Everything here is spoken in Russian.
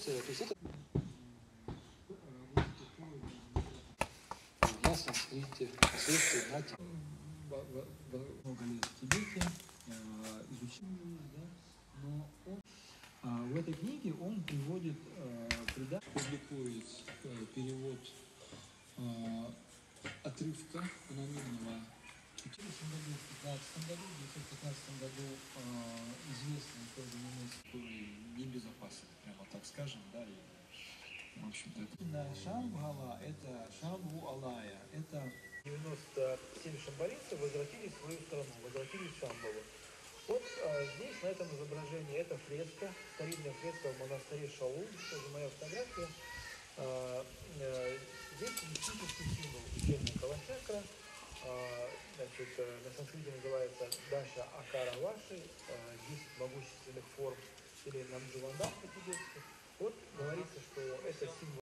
конструкция, то есть это на санскрите, впоследствии на много лет в Тибете, изучил, да, но он, в этой книге он приводит, публикует перевод отрывка анонимного. В 1915 году, известный тоже немецкий, небезопасен, прямо так скажем, да, и, в общем-то, это Шамбхала, это Шамбу Алая, это 97 шамбалинцев возвратились в свою страну, возвратились в Шамбалу. Вот здесь, на этом изображении, это фреска, старинная фреска в монастыре Шаул, тоже моя фотография. Здесь мистический символ учения Калачакра, значит, на санскрите называется Даша Акара Ваши, 10 могущественных форм, или Намджувандам по-тибетски. Вот говорится, что это символ